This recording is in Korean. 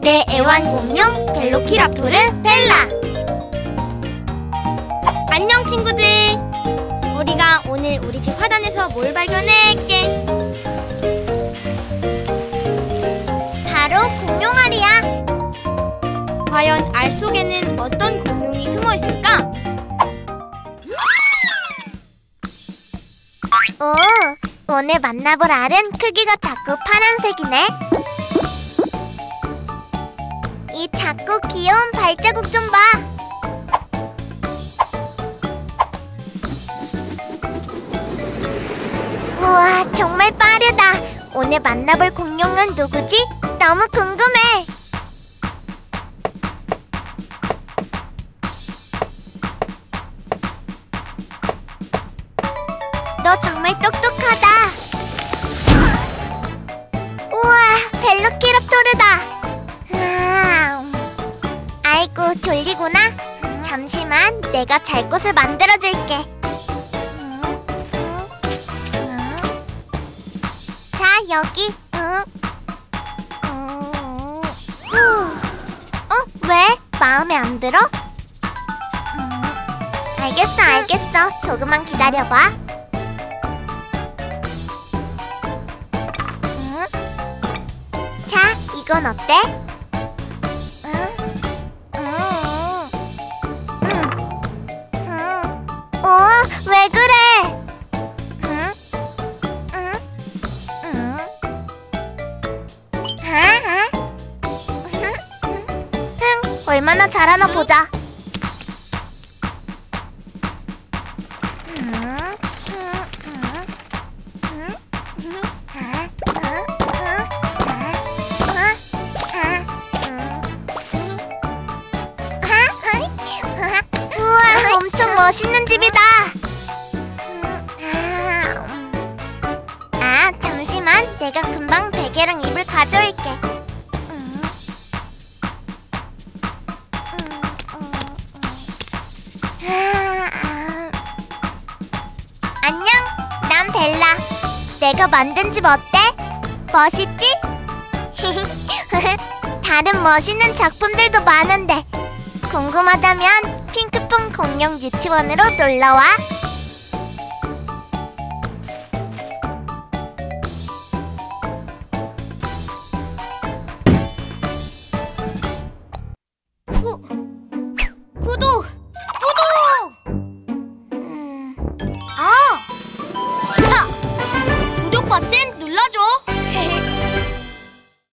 내 애완공룡 벨로키랍토르 벨라. 안녕 친구들. 우리가 오늘 우리 집 화단에서 뭘 발견했게? 바로 공룡알이야. 과연 알 속에는 어떤 공룡이 숨어 있을까? 오, 오늘 만나볼 알은 크기가 작고 파란색이네. 이 작고 귀여운 발자국 좀 봐. 우와, 정말 빠르다. 오늘 만나볼 공룡은 누구지? 너무 궁금해. 너 정말 똑똑하다. 우와, 벨로키랍토르다. 아이고, 졸리구나. 잠시만, 내가 잘 곳을 만들어줄게. 자, 여기. 왜? 마음에 안 들어? 알겠어. 조금만 기다려봐. 자, 이건 어때? 왜 그래? 얼마나 잘하나 보자. 우와, 엄청 멋있는 집이다. 잠시만, 내가 금방 베개랑 이불 가져올게. 안녕, 난 벨라. 내가 만든 집 어때? 멋있지? 다른 멋있는 작품들도 많은데 궁금하다면 핑크퐁 공룡 유치원으로 놀러와.